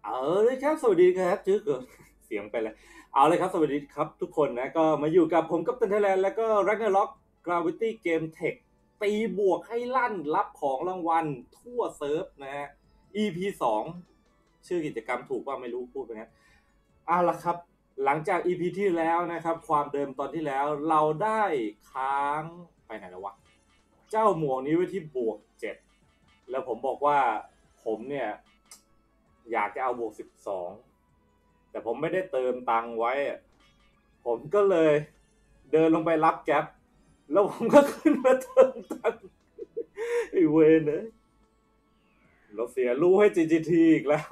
เลยครับสวัสดีครับจื้อเกิดเสียงไปเลยเอาเลยครับสวัสดีครับทุกคนนะก็มาอยู่กับผมกัปตันไทยแลนด์แล้วก็ Ragnarok Gravity Game Tech ตีบวกให้ลั่นรับของรางวัลทั่วเซิร์ฟนะฮะ EP 2ชื่อกิจกรรมถูกว่าไม่รู้พูดไปนะเอาละครับหลังจาก EP ที่แล้วนะครับความเดิมตอนที่แล้วเราได้ค้างไปไหนแล้ววะเจ้าหมวกนี้ไว้ที่บวก7แล้วผมบอกว่าผมเนี่ยอยากจะเอาบวก12แต่ผมไม่ได้เติมตังค์ไว้ผมก็เลยเดินลงไปรับแก๊ปแล้วผมก็ขึ้นมาเติมตังค์ไอ้เวนเนี่ยเราเสียรู้ให้ GGT อีกแล้ว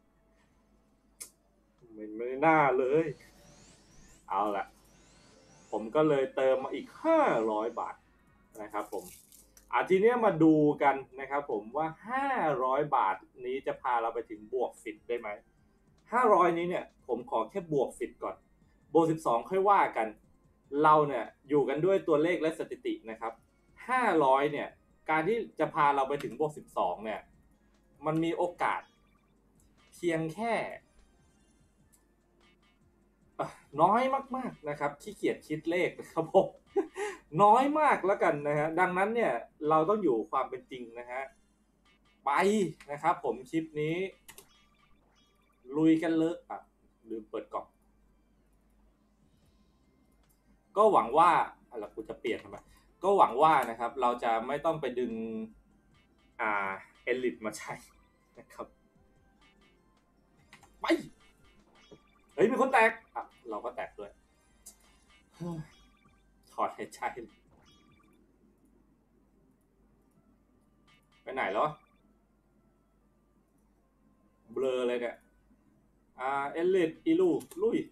ไม่น่าเลยเอาละผมก็เลยเติมมาอีก500 บาทนะครับผมทีนี้มาดูกันนะครับผมว่า500 บาทนี้จะพาเราไปถึงบวก10ได้ไหม500นี้เนี่ยผมขอแค่บวก10ก่อนบวก12ค่อยว่ากันเราเนี่ยอยู่กันด้วยตัวเลขและสถิตินะครับ500เนี่ยการที่จะพาเราไปถึงบวก12เนี่ยมันมีโอกาสเพียงแค่น้อยมากๆนะครับขี้เกียจคิดเลขนะครับผมน้อยมากแล้วกันนะฮะดังนั้นเนี่ยเราต้องอยู่ความเป็นจริงนะฮะไปนะครับผมคลิปนี้ลุยกันเลยลืมเปิดกล่องก็หวังว่าอะไรกูจะเปลี่ยนทำไมก็หวังว่านะครับเราจะไม่ต้องไปดึงอ่าเอลิทมาใช้นะครับไปเฮ้ยมีคนแตกเราก็แตกด้วยถอดหายใจไปไหนแล้วเบลอเลยเนี่ยเอลิทอีลูลุย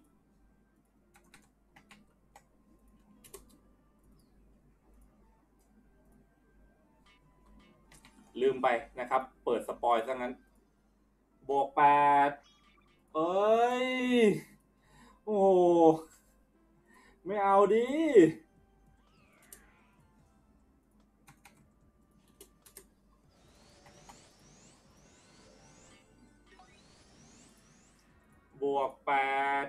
ลืมไปนะครับเปิดสปอยซะงั้นบวก8เอ้ยโอ้ไม่เอาดิบวก8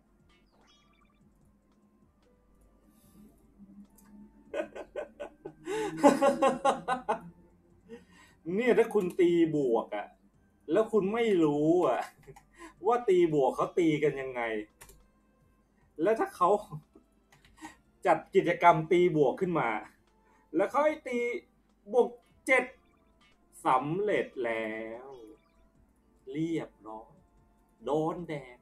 เนี่ยถ้าคุณตีบวกแล้วคุณไม่รู้ว่าตีบวกเขาตีกันยังไงแล้วถ้าเขาจัดกิจกรรมตีบวกขึ้นมาแล้วเขาให้ตีบวก7สำเร็จแล้วเรียบร้อยโดนแดง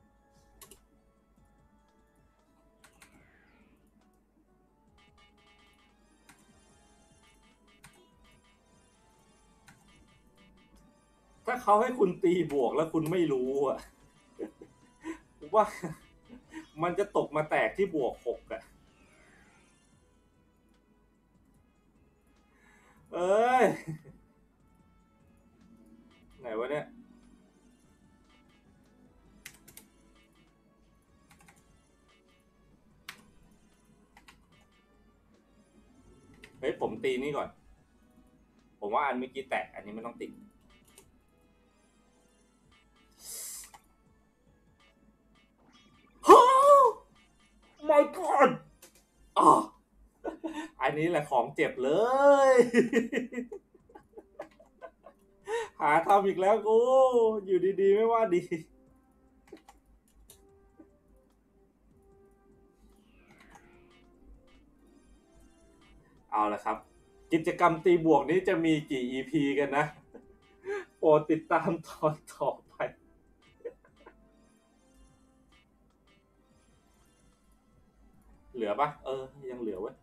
ถ้าเขาให้คุณตีบวกแล้วคุณไม่รู้ว่ามันจะตกมาแตกที่บวก6เอ้ยไหนวะเนี่ยเฮ้ยผมตีนี่ก่อนผมว่าอันเมื่อกี้แตกอันนี้ไม่ต้องติดMy God อันนี้แหละของเจ็บเลยหาทำอีกแล้วกูอยู่ดีๆไม่ว่าดีเอาละครับกิจกรรมตีบวกนี้จะมีกี่ EP กันนะโปรดติดตามตอนต่อไปเหลือปะยังเหลือเว้ย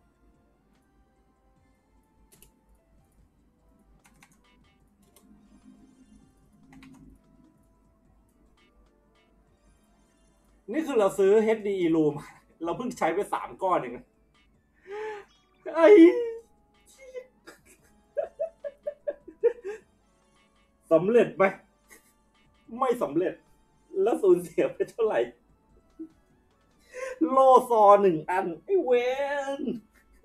นี่คือเราซื้อ HDE Room เราเพิ่งใช้ไป3 ก้อนเองไอ้สำเร็จไหมไม่สำเร็จแล้วสูญเสียไปเท่าไหร่โลซอ1 อันไอ้เวน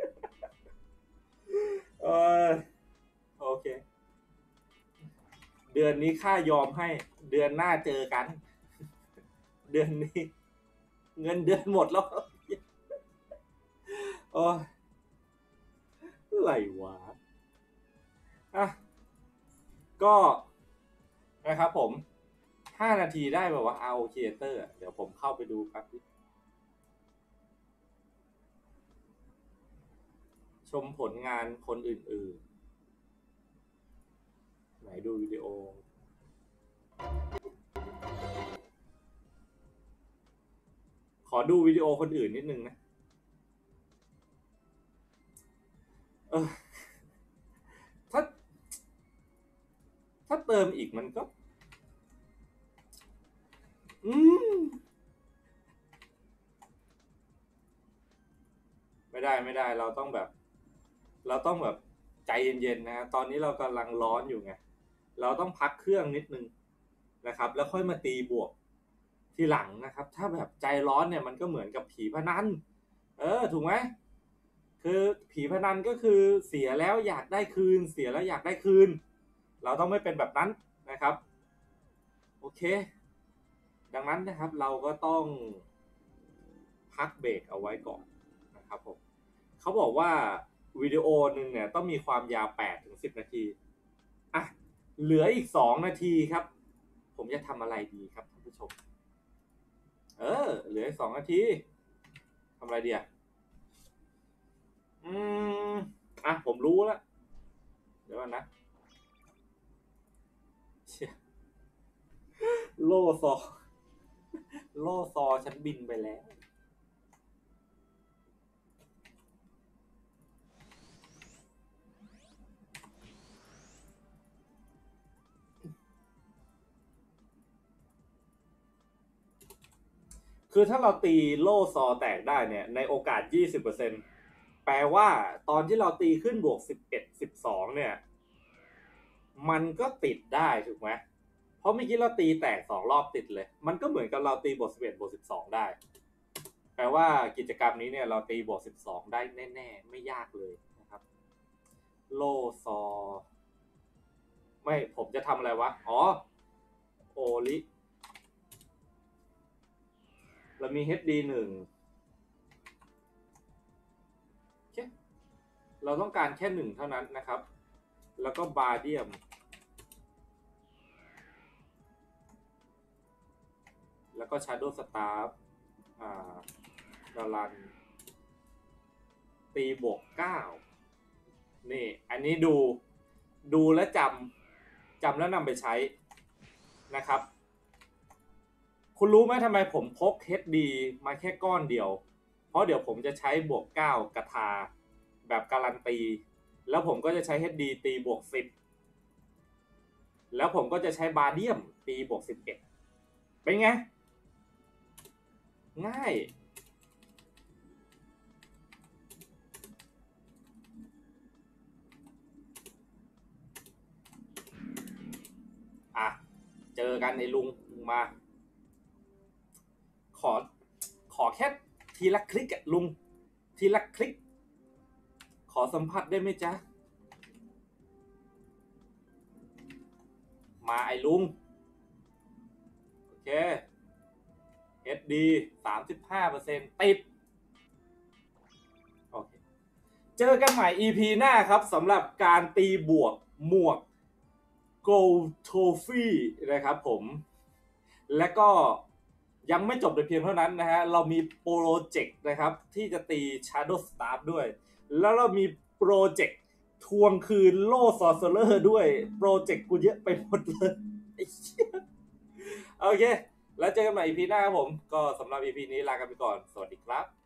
เออโอเคเดือนนี้ค่ายอมให้เดือนหน้าเจอกัน เดือนนี้เงินเดือนหมดแล้ว โอ้อะไรวะอ่ะก็นะครับผม5 นาทีได้แบบว่า RO Creator เดี๋ยวผมเข้าไปดูครับชมผลงานคนอื่นๆไหนดูวิดีโอขอดูวิดีโอคนอื่นนิดนึงนะถ้าเติมอีกมันก็ไม่ได้เราต้องแบบใจเย็นๆนะตอนนี้เรากำลังร้อนอยู่ไงเราต้องพักเครื่องนิดนึงนะครับแล้วค่อยมาตีบวกทีหลังนะครับถ้าแบบใจร้อนเนี่ยมันก็เหมือนกับผีพนันถูกไหมคือผีพนันก็คือเสียแล้วอยากได้คืนเสียแล้วอยากได้คืนเราต้องไม่เป็นแบบนั้นนะครับโอเคดังนั้นนะครับเราก็ต้องพักเบรกเอาไว้ก่อนนะครับผมเขาบอกว่าวิดีโอหนึ่งเนี่ยต้องมีความยาว8-10 นาทีอ่ะเหลืออีก2 นาทีครับผมจะทำอะไรดีครับท่านผู้ชมเหลืออีก2 นาทีทำอะไรดีผมรู้แล้วเดี๋ยวก่อนนะโล่ซอฉันบินไปแล้วคือถ้าเราตีโล่ซอแตกได้เนี่ยในโอกาส 20%แปลว่าตอนที่เราตีขึ้นบวก11-12เนี่ยมันก็ติดได้ถูกไหมเพราะเมื่อกี้เราตีแตก2 รอบติดเลยมันก็เหมือนกับเราตีบวก11บวก12ได้แปลว่ากิจกรรมนี้เนี่ยเราตีบวก12ได้แน่ๆไม่ยากเลยนะครับโลซอไม่ผมจะทำอะไรวะโอลิเรามี HD1 เราต้องการแค่1เท่านั้นนะครับแล้วก็บาเดียมแล้วก็ Shadow Staff ดารันตีบวก9นี่อันนี้ดูและจำแล้วนำไปใช้นะครับคุณรู้ไหมทำไมผมพก HD มาแค่ก้อนเดียวเพราะเดี๋ยวผมจะใช้บวก9กระทาแบบการันตีแล้วผมก็จะใช้ HD ตีบวก10แล้วผมก็จะใช้บาเดียมตีบวก11เป็นไงง่ายเจอกันไอ้ลุงมาขอแค่ทีละคลิกอะลุงทีละคลิกขอสัมผัสได้ไหมจ๊ะมาไอ้ลุงโอเค HD 35%ติดโอเคเจอกันใหม่ EP หน้าครับสำหรับการตีบวกหมวก Gold Trophy นะครับผมและก็ยังไม่จบแต่เพียงเท่านั้นนะฮะเรามีโปรเจกต์นะครับที่จะตี Shadow Staff ด้วยแล้วเรามีโปรเจกต์ทวงคืนโล่ซอร์เซอร์ด้วยโปรเจกต์กูเยอะไปหมดเลยโอเคแล้วเจอกันใหม่ EP หน้าครับผมก็สำหรับ EP นี้ลากันไปก่อนสวัสดีครับ